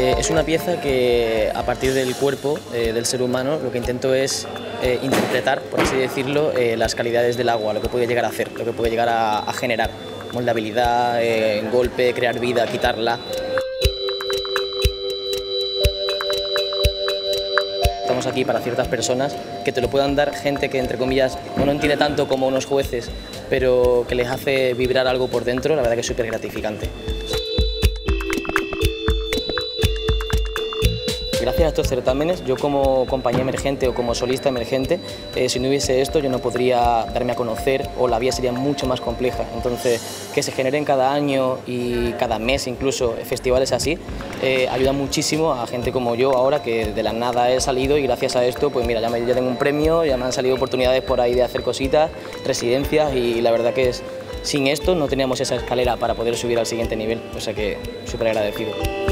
Es una pieza que a partir del cuerpo del ser humano lo que intento es interpretar, por así decirlo, las calidades del agua, lo que puede llegar a hacer, lo que puede llegar a generar, moldabilidad, golpe, crear vida, quitarla. Estamos aquí para ciertas personas que te lo puedan dar gente que, entre comillas, no entiende tanto como unos jueces, pero que les hace vibrar algo por dentro, la verdad que es súper gratificante. Gracias a estos certámenes, yo como compañía emergente o como solista emergente, si no hubiese esto yo no podría darme a conocer o la vía sería mucho más compleja. Entonces, que se generen cada año y cada mes incluso festivales así, ayuda muchísimo a gente como yo ahora que de la nada he salido y gracias a esto, pues mira, ya tengo un premio, ya me han salido oportunidades por ahí de hacer cositas, residencias y la verdad que sin esto no teníamos esa escalera para poder subir al siguiente nivel, o sea que súper agradecido.